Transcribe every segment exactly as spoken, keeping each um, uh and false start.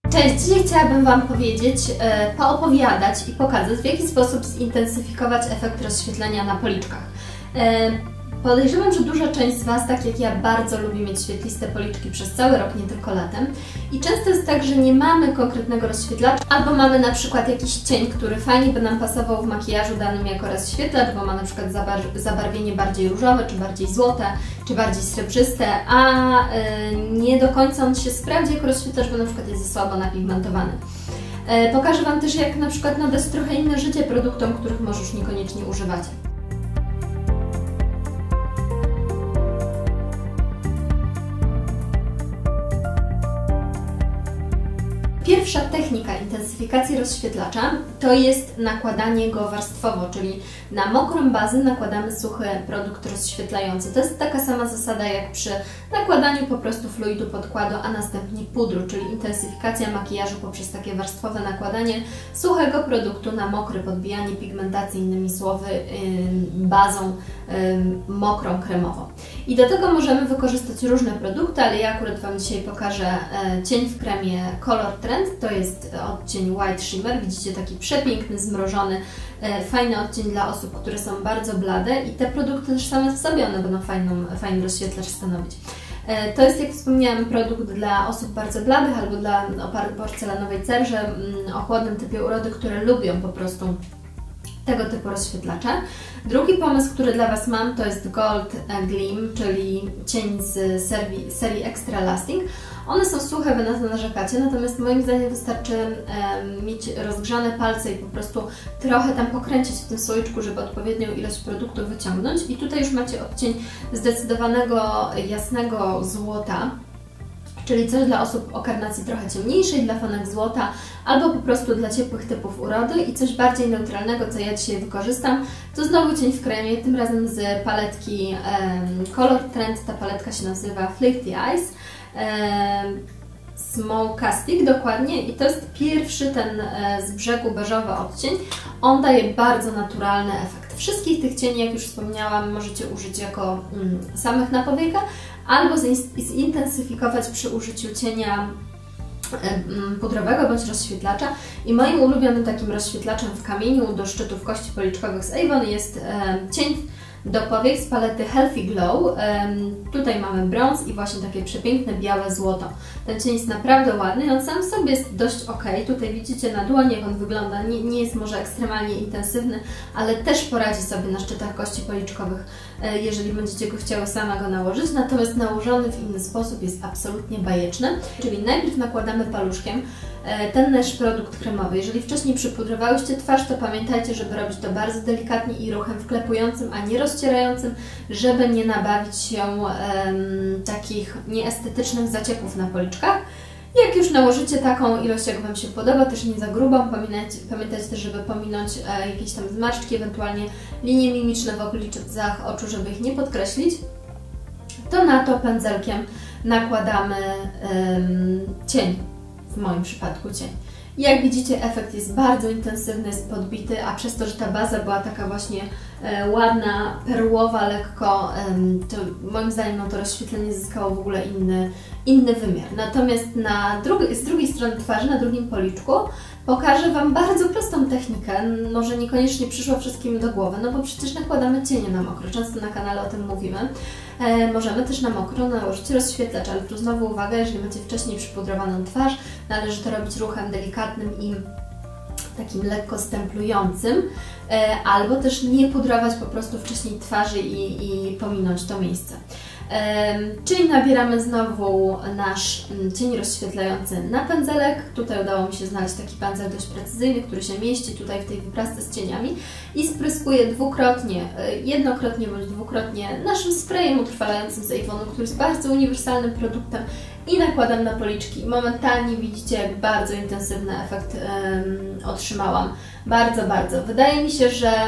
Cześć! Dzisiaj chciałabym Wam powiedzieć, e, poopowiadać i pokazać, w jaki sposób zintensyfikować efekt rozświetlenia na policzkach. E, Podejrzewam, że duża część z Was, tak jak ja, bardzo lubi mieć świetliste policzki przez cały rok, nie tylko latem. I często jest tak, że nie mamy konkretnego rozświetlacza, albo mamy na przykład jakiś cień, który fajnie by nam pasował w makijażu danym jako rozświetlacz, bo ma na przykład zabar zabarwienie bardziej różowe, czy bardziej złote, czy bardziej srebrzyste, a yy, nie do końca on się sprawdzi jako rozświetlacz, bo na przykład jest za słabo napigmentowany. Yy, pokażę Wam też, jak na przykład nadać trochę inne życie produktom, których może już niekoniecznie używacie. Pierwsza technika intensyfikacji rozświetlacza to jest nakładanie go warstwowo, czyli na mokrą bazę nakładamy suchy produkt rozświetlający. To jest taka sama zasada jak przy nakładaniu po prostu fluidu podkładu, a następnie pudru, czyli intensyfikacja makijażu poprzez takie warstwowe nakładanie suchego produktu na mokry, podbijanie pigmentacji, innymi słowy bazą mokrą, kremową. I do tego możemy wykorzystać różne produkty, ale ja akurat Wam dzisiaj pokażę cień w kremie Color Trend. To jest odcień White Shimmer. Widzicie, taki przepiękny, zmrożony, fajny odcień dla osób, które są bardzo blade i te produkty też same w sobie one będą fajną, fajny rozświetlacz stanowić. To jest, jak wspomniałam, produkt dla osób bardzo bladych albo dla o porcelanowej cerze, o chłodnym typie urody, które lubią po prostu tego typu rozświetlacze. Drugi pomysł, który dla Was mam, to jest Gold Gleam, czyli cień z serii, serii Extra Lasting. One są suche, Wy na to narzekacie, natomiast moim zdaniem wystarczy um, mieć rozgrzane palce i po prostu trochę tam pokręcić w tym słoiczku, żeby odpowiednią ilość produktu wyciągnąć. I tutaj już macie odcień zdecydowanego, jasnego złota, czyli coś dla osób o karnacji trochę ciemniejszej, dla fanek złota, albo po prostu dla ciepłych typów urody i coś bardziej neutralnego, co ja dzisiaj wykorzystam, to znowu cień w kremie, tym razem z paletki um, Color Trend. Ta paletka się nazywa Flirty Eyes. Um, Smokastic dokładnie i to jest pierwszy ten e, z brzegu beżowy odcień. On daje bardzo naturalny efekt. Wszystkich tych cieni, jak już wspomniałam, możecie użyć jako mm, samych na powiekę, albo zintensyfikować przy użyciu cienia pudrowego bądź rozświetlacza. I moim ulubionym takim rozświetlaczem w kamieniu do szczytów kości policzkowych z Avon jest e, cień do powiek z palety Healthy Glow. Um, tutaj mamy brąz i właśnie takie przepiękne białe złoto. Ten cień jest naprawdę ładny i on sam sobie jest dość ok. Tutaj widzicie na dłoni, jak on wygląda. Nie, nie jest może ekstremalnie intensywny, ale też poradzi sobie na szczytach kości policzkowych, jeżeli będziecie go chciały samego nałożyć. Natomiast nałożony w inny sposób jest absolutnie bajeczny. Czyli najpierw nakładamy paluszkiem ten nasz produkt kremowy. Jeżeli wcześniej przypudrowałyście twarz, to pamiętajcie, żeby robić to bardzo delikatnie i ruchem wklepującym, a nie rozcierającym, żeby nie nabawić się um, takich nieestetycznych zaciepów na policzkach. Jak już nałożycie taką ilość, jak Wam się podoba, też nie za grubą, pamiętajcie, pamiętajcie też, żeby pominąć e, jakieś tam zmarszczki, ewentualnie linie mimiczne w okolicach oczu, żeby ich nie podkreślić, to na to pędzelkiem nakładamy um, cień. W moim przypadku cień. I jak widzicie, efekt jest bardzo intensywny, jest podbity, a przez to, że ta baza była taka właśnie e, ładna, perłowa, lekko, e, to moim zdaniem no, to rozświetlenie zyskało w ogóle inny, inny wymiar. Natomiast na drugi, z drugiej strony twarzy, na drugim policzku, pokażę Wam bardzo prostą technikę, może niekoniecznie przyszło wszystkim do głowy, no bo przecież nakładamy cienie na mokro, często na kanale o tym mówimy. E, możemy też na mokro nałożyć rozświetlacz, ale tu znowu uwaga, jeżeli macie wcześniej przypudrowaną twarz, należy to robić ruchem delikatnym i takim lekko stemplującym, e, albo też nie pudrować po prostu wcześniej twarzy i, i pominąć to miejsce. Czyli nabieramy znowu nasz cień rozświetlający na pędzelek. Tutaj udało mi się znaleźć taki pędzel dość precyzyjny, który się mieści tutaj w tej wyprasce z cieniami i spryskuję dwukrotnie, jednokrotnie bądź dwukrotnie naszym sprayem utrwalającym z Avonu, który jest bardzo uniwersalnym produktem i nakładam na policzki. Momentalnie widzicie, jak bardzo intensywny efekt um, otrzymałam. Bardzo, bardzo. Wydaje mi się, że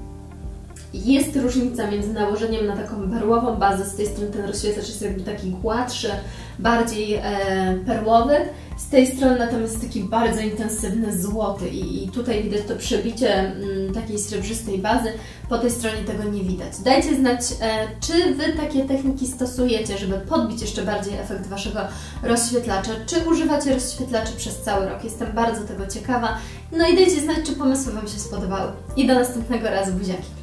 jest różnica między nałożeniem na taką perłową bazę, z tej strony ten rozświetlacz jest jakby taki gładszy, bardziej e, perłowy Z tej strony natomiast jest taki bardzo intensywny złoty i, i tutaj widać to przebicie m, takiej srebrzystej bazy, po tej stronie tego nie widać. Dajcie znać, e, czy Wy takie techniki stosujecie, żeby podbić jeszcze bardziej efekt Waszego rozświetlacza, czy używacie rozświetlaczy przez cały rok. Jestem bardzo tego ciekawa. No i dajcie znać, czy pomysły Wam się spodobały. I do następnego razu, buziaki!